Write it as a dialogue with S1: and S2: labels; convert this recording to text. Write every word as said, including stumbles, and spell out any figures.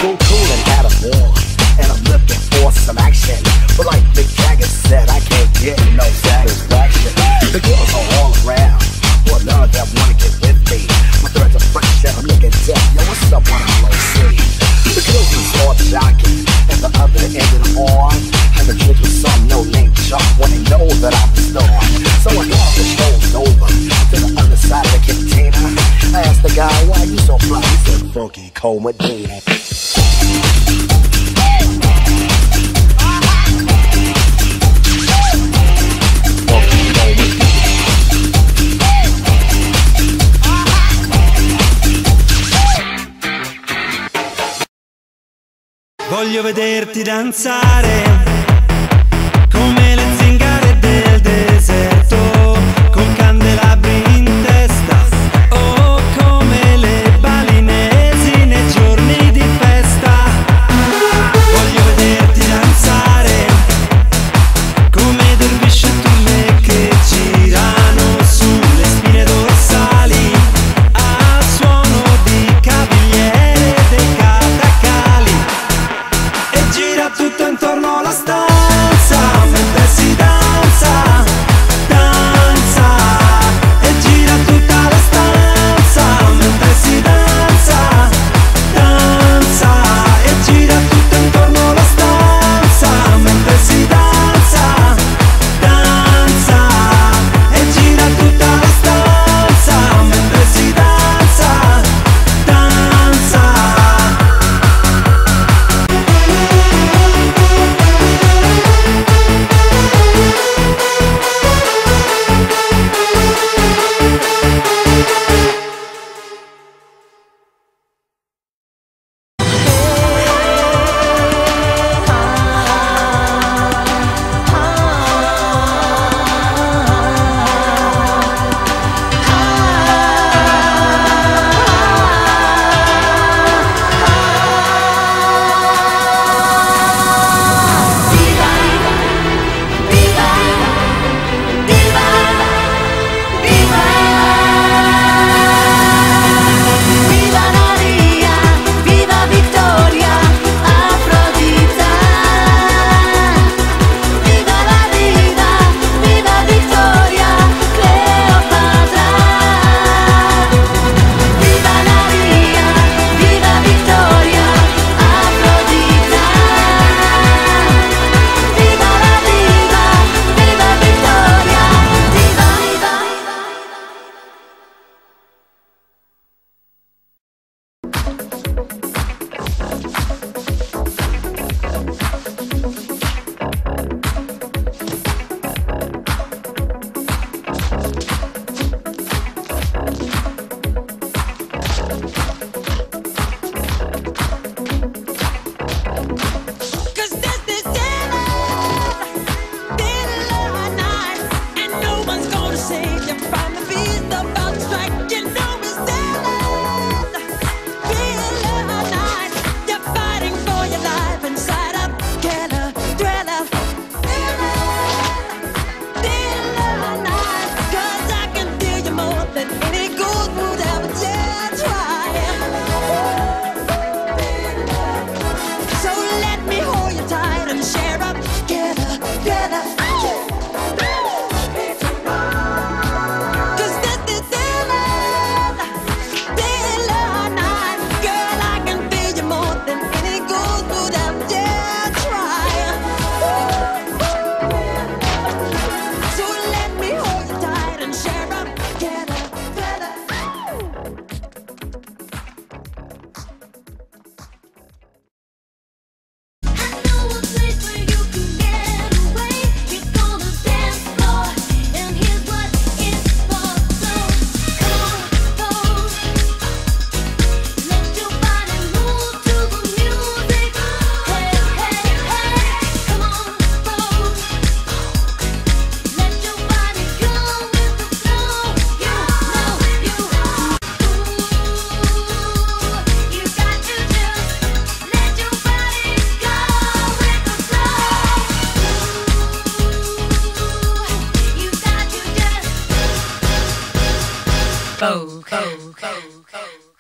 S1: cool, cool and had a war, and I'm looking for some action. But like Mick Jagger said, I can't get no satisfaction. The girls are all around, but none of them wanna get with me. My threads are fresh and I'm looking deaf. Yo, what's up, what I'm gonna see? The girls will start jocking, and the other end of the arm have a drink with some no-name chump when they know that I'm the star. So I thought the show's over to the other side of the container. I asked the guy, why you so fly? He said, Funky Cold Medina.
S2: Voglio vederti danzare come le zingare del deserto, con candelabri in testa, o come le balinesi nei giorni di festa. Voglio vederti danzare come dervisce e turme che girano sulle spine dorsali al suono di cavigliere dei catacali. Gira tutto intorno alla stanza mentre si danza, danza. E gira tutta la stanza mentre si danza, danza. E gira tutto intorno alla stanza mentre si danza, danza. E gira tutta la stanza mentre si danza, danza.
S3: Go, go, go, go.